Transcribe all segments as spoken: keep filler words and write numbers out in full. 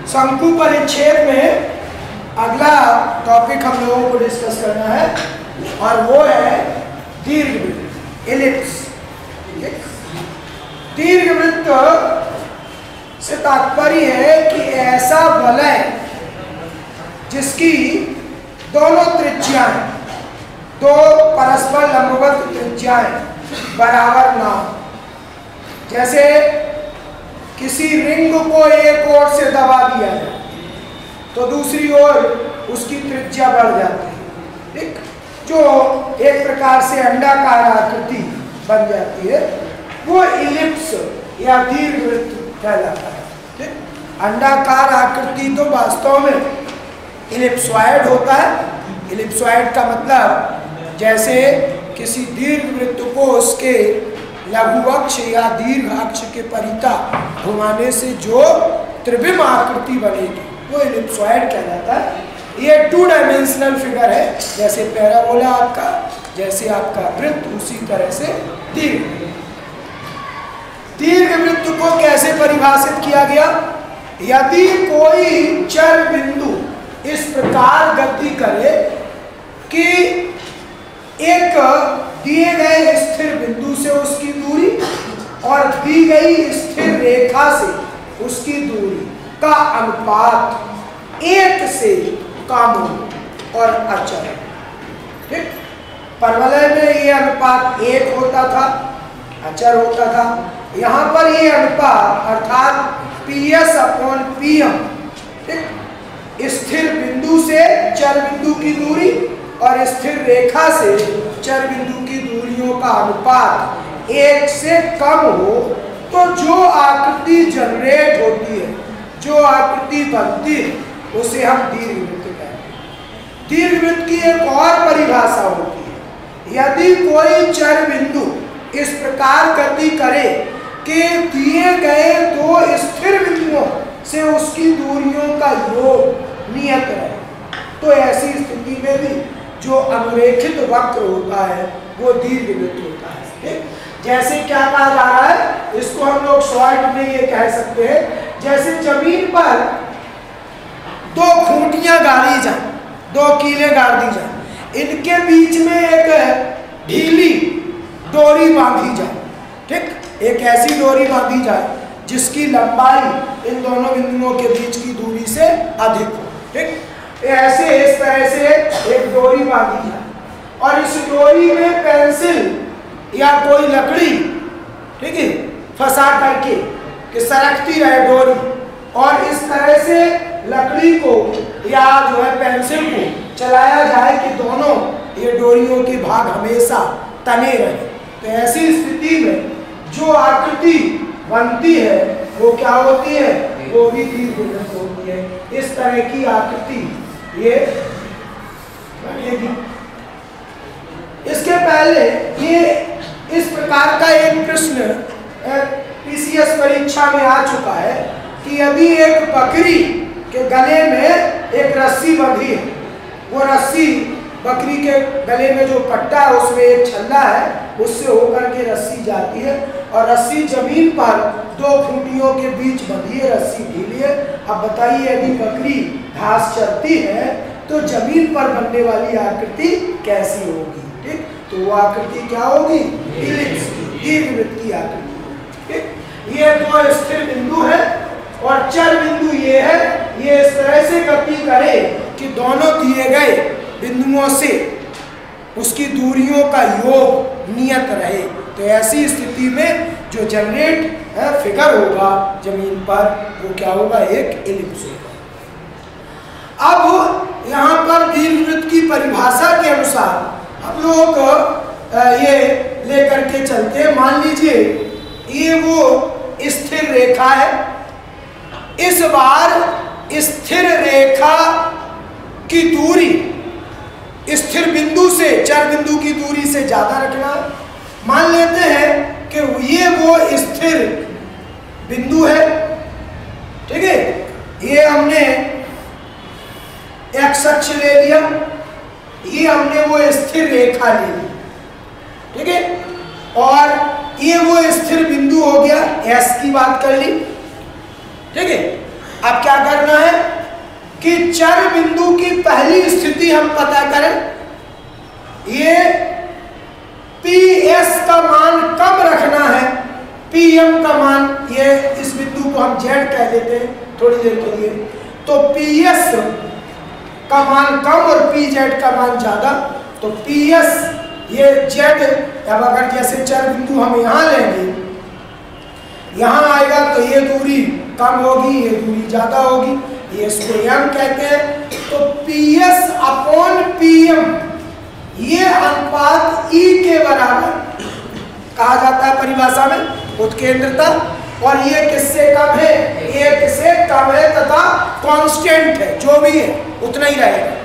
शंकु परिच्छेद में अगला टॉपिक हम लोगों को डिस्कस करना है और वो है दीर्घवृत्त, एलिप्स। दीर्घवृत्त से तात्पर्य है कि ऐसा वलय जिसकी दोनों त्रिज्याएं, दो परस्पर लंबवत त्रिज्याएं बराबर ना हो। जैसे किसी रिंग को एक ओर से दबा दिया जाए तो दूसरी ओर उसकी त्रिज्या बढ़ जाती है, ठीक, जो एक प्रकार से अंडाकार आकृति बन जाती है, वो इलिप्स या दीर्घवृत्त कहलाता है। ठीक, अंडाकार आकृति तो वास्तव में इलिप्सॉइड होता है। इलिप्सॉइड का मतलब जैसे किसी दीर्घवृत्त को उसके लघु अक्ष या दीर्घ अक्ष के परितः घुमाने से जो त्रिविम आकृति बनेगी वो इलिप्सॉइड कहलाता है। ये टू डायमेंशनल फिगर है, जैसे पैराबोला आपका, जैसे आपका वृत्त, उसी तरह से दीर्घ दीर्घवृत्त को कैसे परिभाषित किया गया? यदि कोई चर बिंदु इस प्रकार गति करे कि एक दिए गए स्थिर बिंदु से उसकी दूरी और दी गई स्थिर रेखा से उसकी दूरी का अनुपात एक से कम हो और अचर। ठीक, परवलय में ये अनुपात एक होता था, अचर होता था। यहाँ पर ये अनुपात अर्थात P S upon P M, ठीक, स्थिर बिंदु से चर बिंदु की दूरी और स्थिर रेखा से चर बिंदु की दूरियों का अनुपात एक से कम हो तो जो आकृति जनरेट होती है, जो आकृति बनती है, उसे हम दीर्घवृत्त कहते हैं। दीर्घवृत्त की एक और परिभाषा होती है, यदि कोई चर बिंदु इस प्रकार गति करे कि दिए गए दो स्थिर बिंदुओं से उसकी दूरियों का योग नियत है, तो ऐसी स्थिति में भी जो अनुरेखित वक्र होता है वो दीर्घवृत्त होता है। ठीक, जैसे क्या कहा जा रहा है, इसको हम लोग शॉर्ट में ये कह सकते हैं, जैसे जमीन पर दो खूंटियां गाड़ी जाए, दो कीले गाड़ दी जाए, इनके बीच में एक ढीली डोरी बांधी जाए। ठीक, एक ऐसी डोरी बांधी जाए जिसकी लंबाई इन दोनों बिंदुओं के बीच की दूरी से अधिक हो। ठीक, ऐसे इस तरह से एक डोरी बांधी जाए और इस डोरी में पेंसिल या कोई लकड़ी, ठीक है, फंसा करके कि सरकती रहे डोरी, और इस तरह से लकड़ी को या जो है पेंसिल को चलाया जाए कि दोनों ये डोरियों के भाग हमेशा तने रहे। तो ऐसी स्थिति में जो आकृति बनती है वो क्या होती है? वो भी दीर्घवृत्त होती है। इस तरह की आकृति ये बनेगी। इसके पहले ये इस प्रकार का एक प्रश्न पीसीएस परीक्षा में आ चुका है कि यदि एक बकरी के गले में एक रस्सी बंधी है, वो रस्सी बकरी के गले में जो पट्टा है उसमें एक छल्ला है, उससे होकर के रस्सी जाती है और रस्सी जमीन पर दो खूंटियों के बीच बंधी है, रस्सी ढीली है। अब बताइए यदि बकरी घास चरती है तो जमीन पर बनने वाली आकृति कैसी होगी? ठीक, तो वो आकृति क्या होगी? इलिप्स, दीर्घवृत्त की आकृति। ठीक, ये दो स्थिर बिंदु है और चर बिंदु ये है, ये इस तरह से गति करे कि दोनों दिए गए बिंदुओं से उसकी दूरियों का योग नियत रहे। तो ऐसी स्थिति में जो जनरेट फिगर होगा जमीन पर वो क्या होगा? एक इलिप्स होगा। अब यहाँ पर दीर्घवृत्त की परिभाषा के अनुसार हम लोग ये लेकर के चलते हैं। मान लीजिए ये वो स्थिर रेखा है, इस बार स्थिर रेखा की दूरी स्थिर बिंदु से चर बिंदु की दूरी से ज्यादा रखना। मान लेते हैं कि ये वो स्थिर बिंदु है, ठीक है, ये हमने एक्स अक्ष ले लिया, ये हमने वो स्थिर रेखा ले ली, ठीक है, और ये वो स्थिर बिंदु हो गया, एस की बात कर ली, ठीक है। अब क्या करना है कि चर बिंदु की पहली स्थिति हम पता करें। ये पी एस का मान कम रखना है, पी एम का मान, ये इस बिंदु को हम जेड कह देते हैं थोड़ी देर के लिए, तो पी एस का मान कम और पी जेड का मान ज्यादा। तो पी एस ये जेड, अब अगर जैसे चर बिंदु हम यहाँ लेंगे, यहाँ आएगा तो ये दूरी कम होगी, ये दूरी ज्यादा होगी, ये इसको एम कहते हैं। तो P S upon P M ये अनुपात ई के बराबर कहा जाता है परिभाषा में उत्केंद्रता, और ये किससे कम है, एक से कम है तथा कांस्टेंट है, जो भी है उतना ही रहेगा।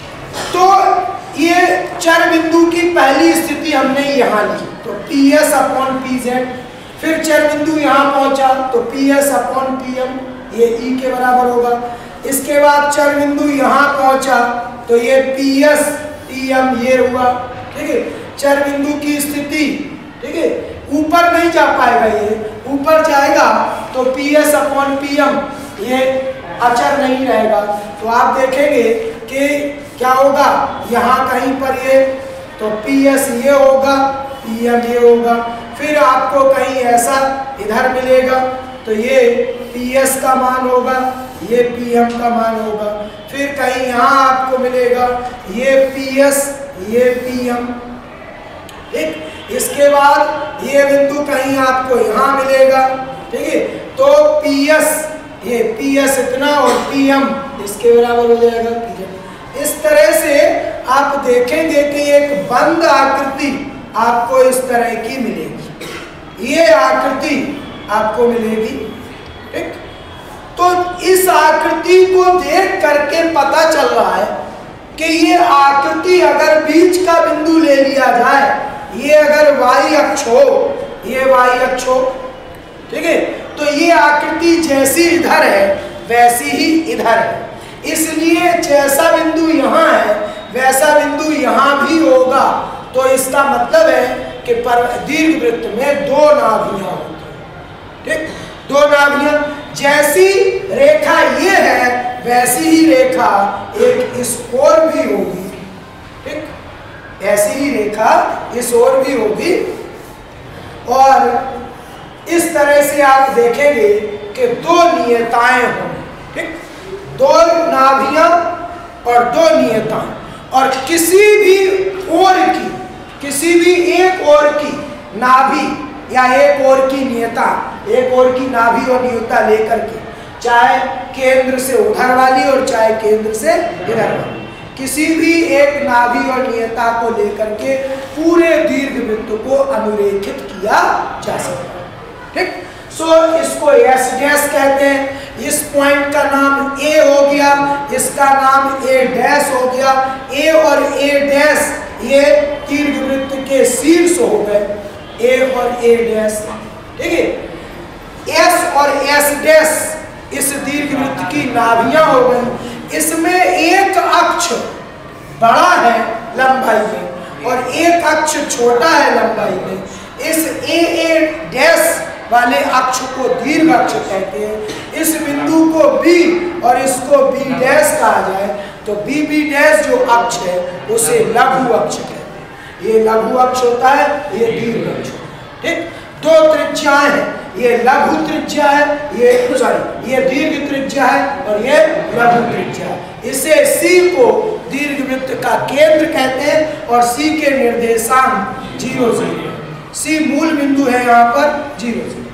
तो ये चर बिंदु की पहली स्थिति हमने यहाँ ली, तो P S upon P Z. फिर चर बिंदु यहाँ पहुंचा तो P S upon P M ये ई के बराबर होगा। इसके बाद चर बिंदु यहाँ पहुंचा तो ये पी एस पी एम ये हुआ, ठीक है। चर बिंदु की स्थिति, ठीक है, ऊपर नहीं जा पाएगा, ये ऊपर जाएगा तो P S upon P M ये अचर नहीं रहेगा। तो आप देखेंगे कि क्या होगा, यहाँ कहीं पर ये तो पी एस ये होगा, पी एम ये होगा। फिर आपको कहीं ऐसा इधर मिलेगा तो ये पी एस का मान होगा, ये पी एम का मान होगा। फिर कहीं यहाँ आपको मिलेगा ये पी एस ये पी एम, ठीक। इसके बाद ये बिंदु कहीं आपको यहाँ मिलेगा, ठीक है। तो पी एस ये पी एस इतना और पी एम इसके बराबर हो जाएगा पी एम। इस तरह से आप देखेंगे कि एक बंद आकृति आपको इस तरह की मिलेगी, ये आकृति आपको मिलेगी, ठीक। तो इस आकृति को देख करके पता चल रहा है कि ये आकृति अगर बीच का बिंदु ले लिया जाए, ये अगर वाई अक्ष हो, ये वाई अक्ष हो, ठीक है, तो ये आकृति जैसी इधर है वैसी ही इधर है। इसलिए जैसा बिंदु यहाँ है वैसा बिंदु यहाँ भी होगा। तो इसका मतलब है कि पर दीर्घ वृत्त में दो नाभियां होती हैं, ठीक। दो नाभियां, जैसी रेखा ये है वैसी ही रेखा एक इस ओर भी होगी, ठीक। ऐसी ही रेखा इस ओर भी होगी। और इस तरह से आप देखेंगे कि दो नियताएं होंगी, ठीक। दो नाभियां और दो नियताएं, और किसी भी ओर की, किसी भी एक ओर की नाभि या एक ओर की नियता, एक ओर की नाभि और नियता लेकर के, चाहे केंद्र से उधर वाली और चाहे केंद्र से इधर वाली, किसी भी एक नाभि और नियता को लेकर के पूरे दीर्घ वृत्त को अनुरेखित किया जा सकता है, ठीक। सो so, इसको एस डैश कहते हैं। इस पॉइंट का नाम ए हो गया, इसका नाम ए डैश हो गया। ए और ए डैश ये दीर्घ वृत्त के शीर्ष हो गए, ए और ए डैश, ठीक है। एस और एस डैश इस दीर्घ वृत्त की नाभियां हो गई। इसमें एक अक्ष बड़ा है लंबाई में और एक अक्ष छोटा है लंबाई में। इस ए ए डैश वाले अक्ष को दीर्घ अक्ष कहते हैं। इस बिंदु को बी और इसको बी डैश कहा जाए तो बी बी डैश जो अक्ष है उसे लघु अक्ष कहते हैं। ये लघु अक्ष होता है, ये दीर्घ अक्ष, ठीक। दो त्रिज्याएं हैं, ये लघु त्रिज्या है, ये सॉरी ये दीर्घ त्रिज्या है और ये लघु त्रिज्या है। इसे सी को दीर्घ वृत्त का केंद्र कहते हैं और सी के निर्देशांक जीरो जीरो, सी मूल बिंदु है यहाँ पर जीरो जीरो।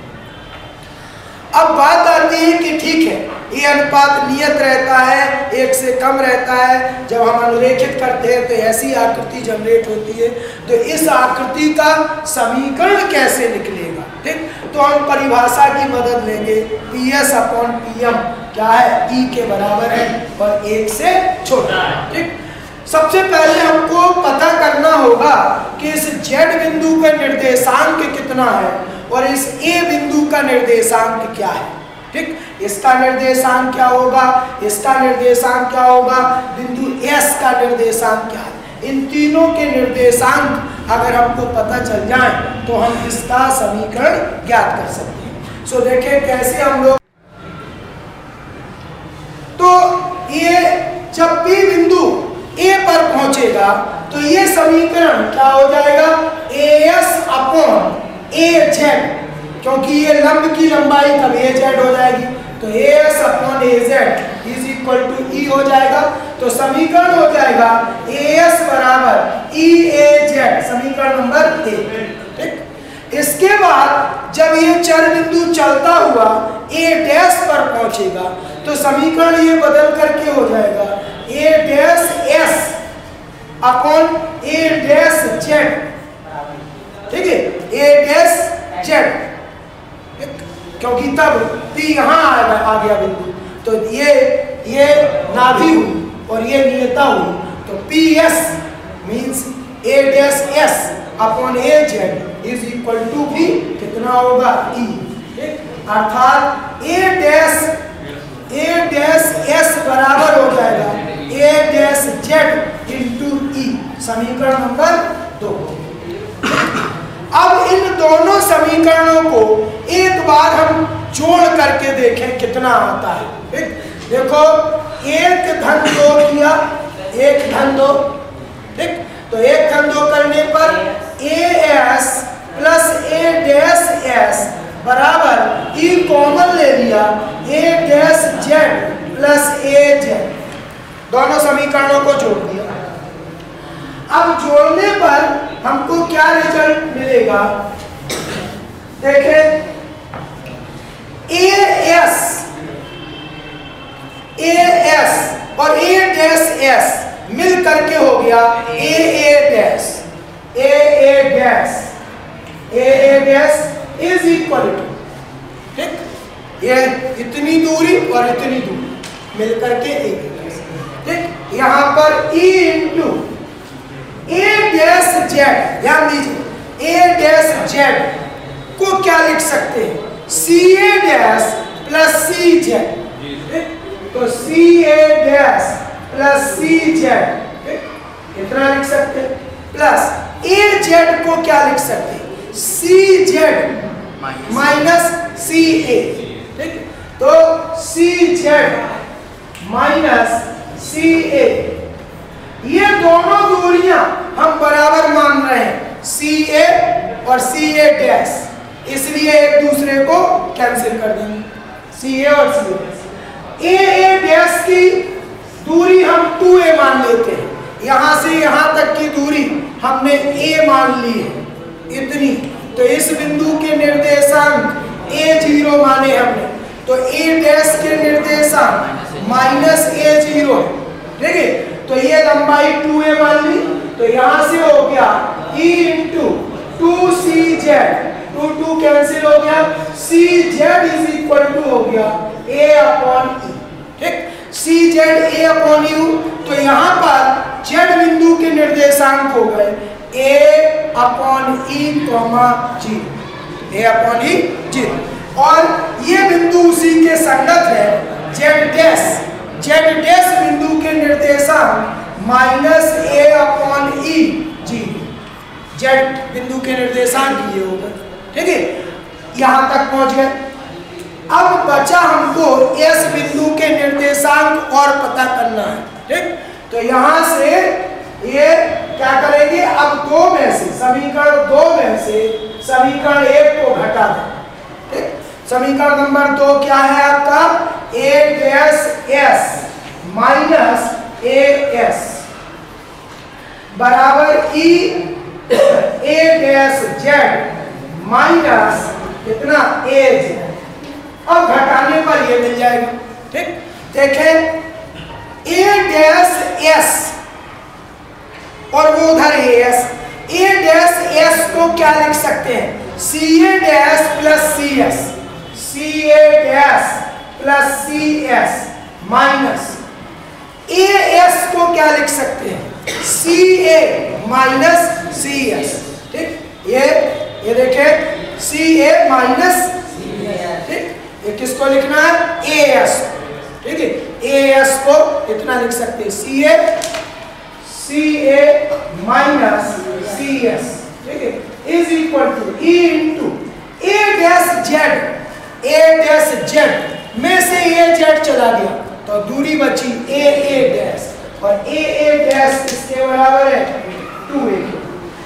अब बात आती है कि ठीक है ये अनुपात नियत रहता है, एक से कम रहता है। जब हम अनुरेखित करते हैं तो ऐसी आकृति जनरेट होती है। तो इस आकृति का समीकरण कैसे निकलेगा, ठीक। तो हम परिभाषा की मदद लेंगे। P S upon P M क्या है, ई के बराबर है और एक से छोटा है, ठीक। सबसे पहले हमको पता करना होगा कि इस जेड बिंदु का निर्देशांक कितना है और इस ए बिंदु का निर्देशांक क्या है, ठीक। इसका निर्देशांक क्या होगा, इसका निर्देशांक क्या होगा, बिंदु एस का निर्देशांक क्या है। इन तीनों के निर्देशांक अगर हमको पता चल जाए तो हम इसका समीकरण ज्ञात कर सकते हैं। सो देखिए कैसे हम लोग समीकरण क्या हो जाएगा, A S upon A Z, क्योंकि ये लंब की लंबाई तब ए जेड हो जाएगी, तो A S upon A Z is equal to e हो जाएगा। तो समीकरण हो जाएगा ए एस बराबर ई ए जेड, समीकरण नंबर ए। ठीक, इसके बाद जब ये चर बिंदु चलता हुआ ए डैश पर पहुंचेगा तो समीकरण ये बदल करके हो जाएगा A dash S upon A dash Z. ठीक है, ए डैश जेड, क्योंकि तब P यहाँ आ, आ गया बिंदु, तो ये ये नाभि हुई और ये नियता हुई, तो P S means A dash S upon A Z is equal to भी कितना होगा, ई। अर्थात A dash A dash S बराबर हो जाएगा A dash Z into e, समीकरण नंबर दो। अब इन दोनों समीकरणों को एक बार हम जोड़ करके देखें कितना आता है। ठीक, देखो एक धन दो किया, एक धन दो, ठीक, तो एक धन दो करने पर A S plus A dash S बराबर ई कॉमन ले लिया A dash Z plus A Z, दोनों समीकरणों को जोड़ दिया। अब जोड़ने पर हमको क्या रिजल्ट मिलेगा, देखें ए एस ए एस और ए डैश एस मिल करके हो गया A A dash, A A dash, A A dash is equal to, ठीक, ये इतनी दूरी और इतनी दूरी मिल करके ए डैश। ठीक, यहाँ पर e into A dash Z, ध्यान दीजिए ए डैश जेड को क्या लिख सकते हैं, C A dash plus C Z, तो C A dash plus C Z कितना लिख सकते हैं, प्लस ए जेड को क्या लिख सकते हैं, सी जेड माइनस सी ए। ठीक, तो सी जेड माइनस सी ए, ये दोनों दूरियां हम बराबर मान रहे हैं सी ए और सी ए डैश, इसलिए एक दूसरे को कैंसिल कर देंगे, सी ए और सी ए। ए ए डैश की दूरी हम टू ए मान लेते हैं, यहां से यहां तक की दूरी हमने ए मान ली है इतनी, तो इस बिंदु के निर्देशांक ए जीरो माने हमने, तो ए डैश के निर्देशांक माइनस ए जीरो, ठीक है, तो ये लंबाई टू ए मान ली, तो यहां से हो गया e into two C Z, two two cancel हो गया, C Z is equal to हो गया ए अपॉन ई। ठीक, C Z A upon U, तो यहाँ पर जेड बिंदु के निर्देशांक हो गए A upon e comma G, A upon e G, और ये बिंदु उसी के संगत है जेड डैश, जेड डैश बिंदु के निर्देशांक माइनस ए अपॉन ई जी, जेड बिंदु के निर्देशांक ये होगा। ठीक है, यहां तक पहुंच गए। अब बचा हमको एस बिंदु के निर्देशांक और पता करना है। ठीक, तो यहां से ये क्या करेंगे, अब दो में से समीकरण दो में से समीकरण एक को घटा दें। ठीक, समीकरण नंबर दो क्या है आपका, A dash S minus A S बराबर e A dash Z minus कितना ए जेड, अब घटाने पर ये मिल जाएगा। ठीक, देखें ए डैश एस और वो उधर A S, A dash S को क्या लिख सकते हैं, C A dash plus C S, C A dash plus C S minus A S को क्या लिख सकते हैं, सी ए माइनस सी एस। ठीक, ये ये देखें सी ए माइनस, ठीक, ये किसको लिखना है, ए एस, ठीक है, ए एस को इतना लिख सकते हैं सी ए सी ए माइनस सी एस, ठीक है, is equal to e into A dash Z, A dash Z में से ए जेड चला गया तो दूरी बची ए ए डैश, और ए ए डैश इसके बराबर है टू ए,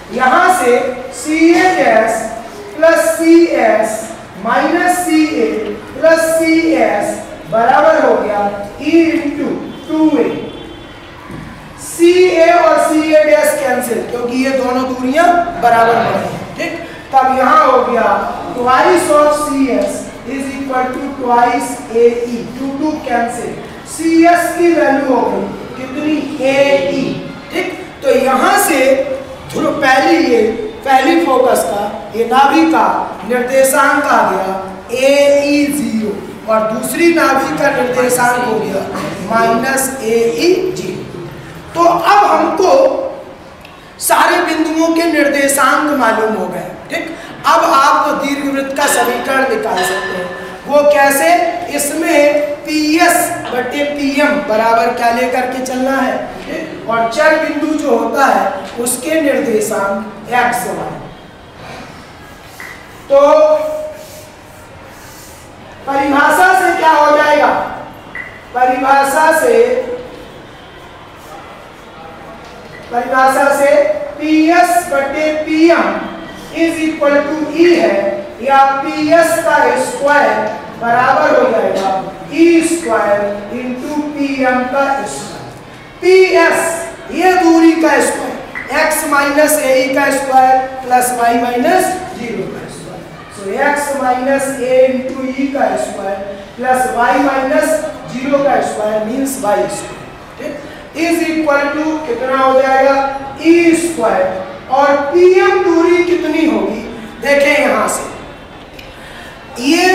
यहां से C A dash plus C S minus C A plus C S बराबर हो गया ई इंटू टू ए। सी ए और सी ए डैश कैंसिल, क्योंकि ये दोनों दूरियां बराबर बनी हैं, ठीक। तब यहां हो गया twice of C S is equal to twice A e, two two cancel, C S की वैल्यू हो गई कितनी, ए ई, ठीक। तो यहां से जो पहली ये पहली फोकस का ये नाभि का निर्देशांक आ गया ए ई जीरो और दूसरी नाभि का निर्देशांक हो गया माइनस ए ई जीरो। तो अब हमको सारे बिंदुओं के निर्देशांक मालूम हो गए, ठीक। अब आप दीर्घवृत्त का समीकरण निकाल सकते हैं। वो कैसे, इसमें पी एस बटे पी एम बराबर क्या लेकर के चलना है, ठीक? और चर बिंदु जो होता है उसके निर्देशांक एक्स वाई। तो परिभाषा से क्या हो जाएगा, परिभाषा से परिभाषा से पी एस बटे P M is equal to e है, या पी एस का स्क्वायर बराबर हो जाएगा e square into P M का स्क्वायर। पी एस ये दूरी का स्क्वायर, एक्स माइनस ए का square plus y minus zero का square, so x minus a into e का square plus y minus zero का स्क्वायर मीन्स वाई स्क्वायर, ठीक। Is equal to कितना हो जाएगा ई स्क्वायर, और पीएम दूरी कितनी होगी, देखें यहां से ये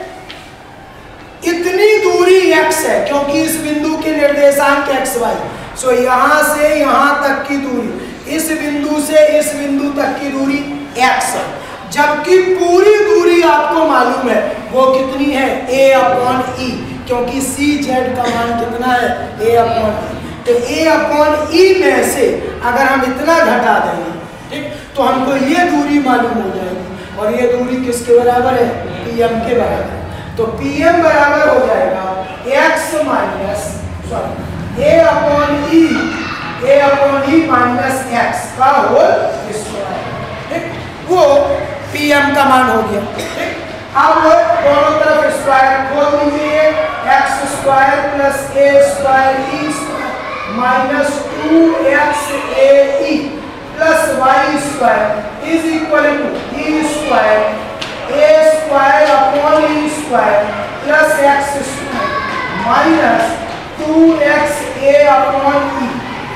इतनी दूरी x है क्योंकि इस बिंदु के निर्देशांक एक्स वाई, सो यहां से यहां तक की दूरी, इस बिंदु से इस बिंदु तक की दूरी x है, जबकि पूरी दूरी आपको मालूम है वो कितनी है a अपॉन ई, क्योंकि सी जेड का मान कितना है a अपॉन ई। तो a अपॉन ई में से अगर हम इतना घटा देंगे, ठीक, तो हमको ये दूरी मालूम हो जाएगी, और ये दूरी किसके बराबर है, pm के बराबर है। तो pm बराबर हो जाएगा x minus sorry a upon e, a upon e minus x का होल स्क्वायर, ठीक, वो pm का मान हो गया, ठीक। अब दोनों तरफ स्क्वायर खोल दीजिए, x square plus a square e square minus two x a e plus y square is equal to e square a square upon e square plus x square minus two x a upon e.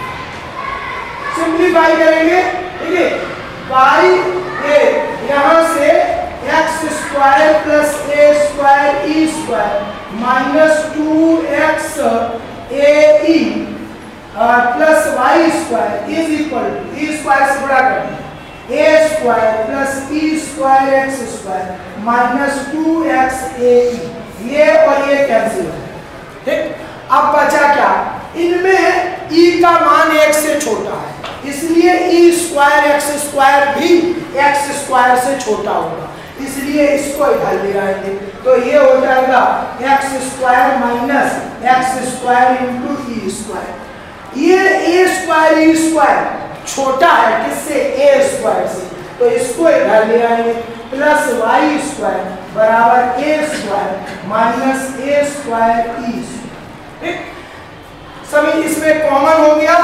Simplify करेंगे, ठीक है, y a यहां से x square plus a square e square minus two x a e plus y square is equal to e square से बड़ा कर ए square plus e square x square minus two x a e, ये और ये cancel हो जाए, ठीक। अब बचा क्या, इनमें ई का मान एक से छोटा है, इसलिए ई स्क्वायर एक्स स्क्वायर भी एक्स स्क्वायर से छोटा होगा, इसलिए इसको इधर ले आएंगे। तो ये हो जाएगा x square minus x square into e square. ये ए स्क्वायर ई स्क्वायर छोटा है किससे, ए स्क्वायर से, तो इसको इधर ले आएंगे, प्लस वाई स्क्वायर बराबर a square minus a square e square, ठीक। सभी इसमें कॉमन हो गया,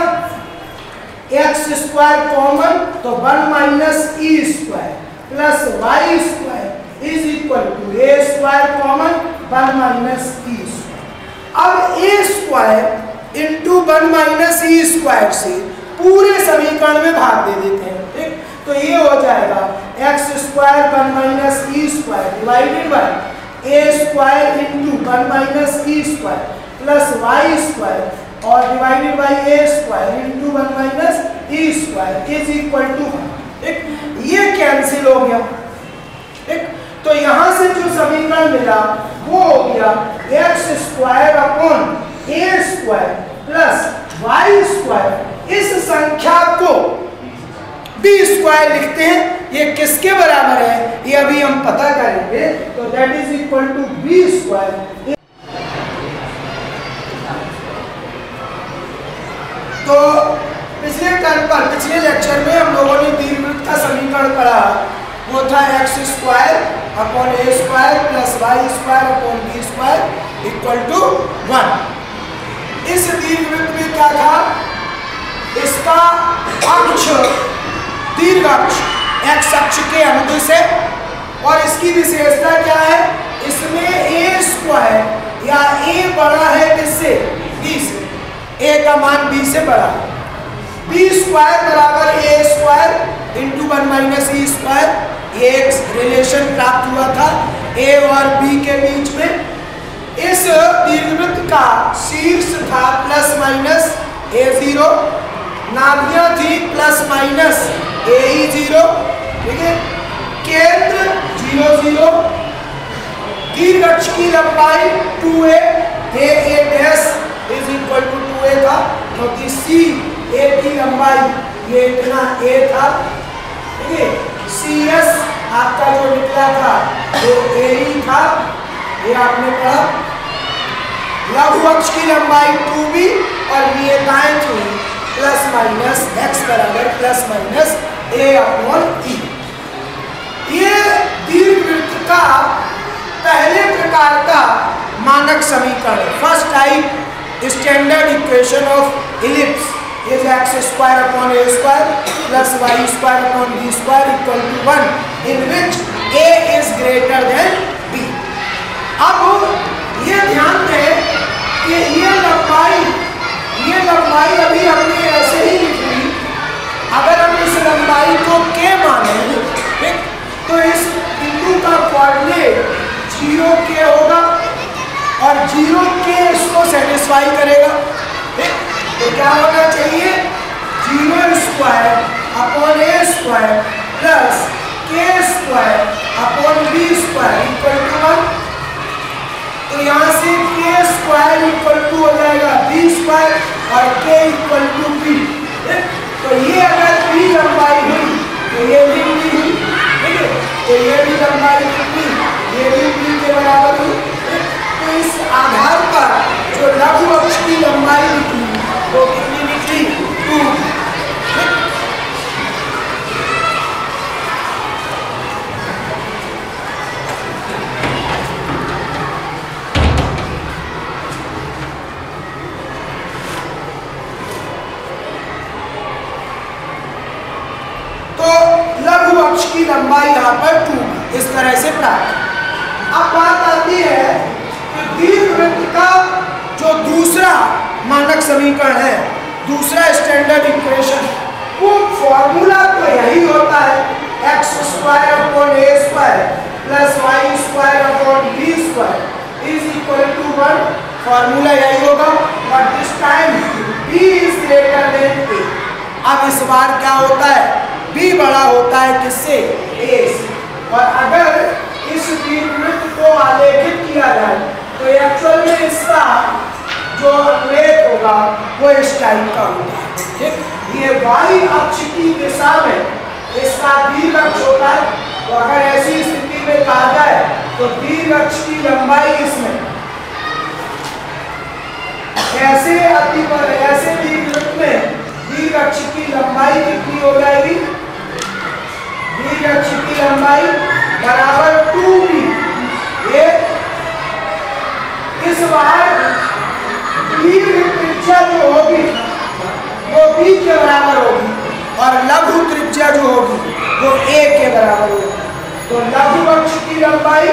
एक्स स्क्वायर कॉमन, तो one minus e square plus y square is equal to a square common one minus e square. अब a square into one minus e square से पूरे समीकरण में भाग दे देते हैं, ठीक। तो ये हो जाएगा x square one minus e square divided by a square into one minus e square plus y square और divided by a square into one minus e square is equal to one, ठीक। ये cancel हो गया, ठीक। तो यहां से जो समीकरण मिला वो हो गया x square upon a square plus y square, इस संख्या को बी स्क्वायर लिखते हैं, ये किसके बराबर है ये अभी हम पता करेंगे, तो that is equal to b square. तो पिछले टर्म पर पिछले लेक्चर में हम लोगों ने दीर्घवृत्त था x square upon a square plus y square upon b square equal to one. इस दीर्घवृत्त में क्या था, इसका अक्ष दीर्घ अक्ष एक्स अक्ष के अनुदिश है और इसकी विशेषता क्या है, इसमें ए स्क्वायर या ए बड़ा है किससे, बी से, ए का मान बी से बड़ा है। बी स्क्वायर बराबर a square into one minus e square, ये एक रिलेशन प्राप्त हुआ था ए और बी के बीच में। इस दीर्घवृत्त का शीर्ष था प्लस माइनस ए जीरो, नाभियां थी plus minus a e zero, ठीक है, केंद्र जीरो जीरो, दीर्घ अक्ष की लंबाई two a, A A dash is equal to two a था क्योंकि सी ए की लंबाई ये इतना ए था, ठीक है। सी एस आपका जो निकला था वो ए ही था, ये आपने पढ़ा। लघु अक्ष की लंबाई टू बी और नियताएं थी प्लस माइनस एक्स बराबर प्लस माइनस ए अपॉन ई। ये दीर्घवृत्त का पहले प्रकार का मानक समीकरण, first type standard equation of ellipse is x square upon a square plus y square upon b square equal to one in which a is greater than b। अब ये ध्यान दें कि ये लंबाई ये लंबाई अभी हमने ऐसे ही लिखी, अगर हम इस लंबाई को k माने ठीक, तो इस बिंदु का कोऑर्डिनेट जीरो के होगा और जीरो के इसको सेटिस्फाई करेगा, ठीक। तो क्या होना चाहिए, zero square upon a square plus k square upon b square equal to one. तो यहाँ से के स्क्वायर इक्वल टू हो जाएगा बी स्क्वायर और के इक्वल टू बी। तो ये अगर बी लंबाई हुई तो ये भी बी हुई, ठीक है, तो ये भी लंबाई हुई, ये भी बी के बराबर हुई। तो इस आधार पर जो लघु अक्ष की लंबाई निकली वो कितनी निकली, टू। तो लघु अक्ष की लंबाई यहाँ पर टू इस तरह से प्राप्त। अब बात आती है कि दीर्घवृत्त का जो दूसरा मानक समीकरण है, दूसरा स्टैंडर्ड इक्वेशन, वो फॉर्मूला तो यही होता है x square upon a square plus y square upon b square is equal to one. Formula यही होगा but this time b is greater than a. अब इस बार क्या होता है, बी बड़ा होता है किससे, ए से। और अगर इस दीर्घवृत्त को आलेखित किया जाए तो एक्चुअल में इसका जो लेख होगा वो इस टाइप का होता है, ठीक। ये वाई अक्ष की दिशा में इसका दीर्घ अक्ष होता है। तो अगर ऐसी स्थिति में कहा जाए तो दीर्घ अक्ष की लंबाई इसमें ऐसे अति पर ऐसे दीर्घवृत्त में दीर्घ अक्ष की लंबाई कितनी हो जाएगी, दीर्घ अक्ष की लंबाई बराबर टू बी। ये इस बार दीर्घ त्रिज्या जो होगी वो बी के बराबर होगी और लघु त्रिज्या जो होगी वो ए के बराबर होगी। तो लघु अक्ष की लंबाई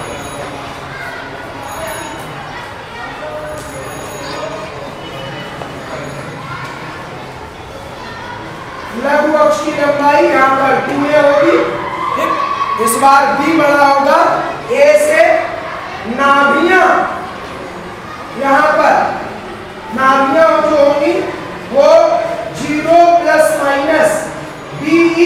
लघु अक्ष की लंबाई यहाँ पर टू ए होगी, ठीक। इस बार बी बड़ा होगा ए से। नाभियां यहाँ पर नाभियां जो होंगी वो zero plus minus b e,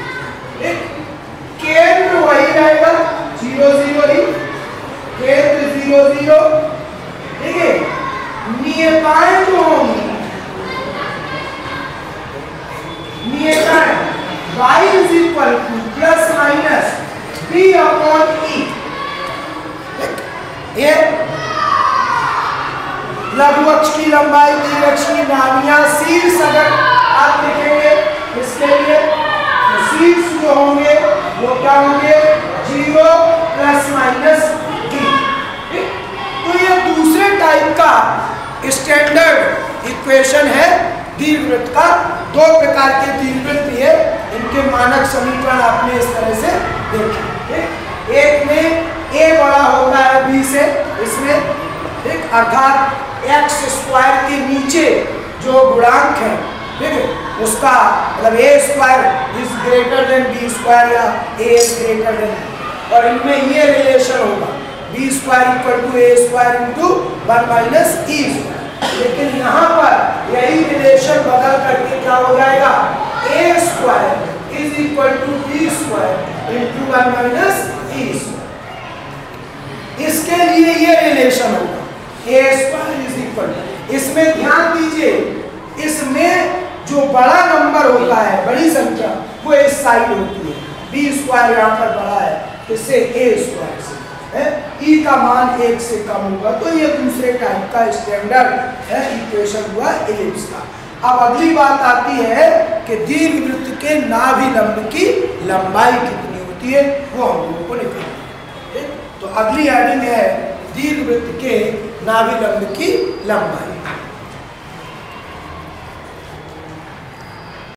केंद्र वही रहेगा जीरो जीरो ही, केंद्र जीरो जीरो, ठीक है। नियताएं जो होंगी, नियताएं y is equal to plus minus b upon e. ये लघु अक्ष की लंबाई, दीर्घ अक्ष की नाभियां, शीर्ष अगर आप लिखेंगे इसके लिए तो शीर्ष जो होंगे वो क्या होंगे, जीरो प्लस माइनस डी। तो ये दूसरे टाइप का स्टैंडर्ड इक्वेशन है दीर्घवृत्त का। दो प्रकार के दीर्घवृत्त ये, इनके मानक समीकरण आपने इस तरह से देखे। एक में a बड़ा होता है b से, इसमें ठीक, अर्थात एक्स स्क्वायर के नीचे जो गुणांक है, ठीक है, उसका मतलब a square is greater than b square या a इज ग्रेटर देन, और इनमें ये रिलेशन होगा b square equal to a square into one minus e square. लेकिन यहाँ पर यही रिलेशन बदल करके क्या हो जाएगा, a square is equal to b square into one minus e square. इसके लिए ये रिलेशन होगा a square is equal to, इसमें ध्यान दीजिए, इसमें जो बड़ा नंबर होता है, बड़ी संख्या, वो इस साइड होती है, b स्क्वायर यहाँ पर बड़ा है, इससे a स्क्वायर से है, e का मान एक से कम होगा। तो ये दूसरे टाइप का स्टैंडर्ड है इक्वेशन हुआ एलिप्स का। अब अगली बात आती है कि दीर्घवृत्त के नाभि लंब की लंबाई कितनी होती है, वो हम लोगों को निकालना है। तो अगली हेडिंग है दीर्घवृत्त के नाभि लंब की लंबाई।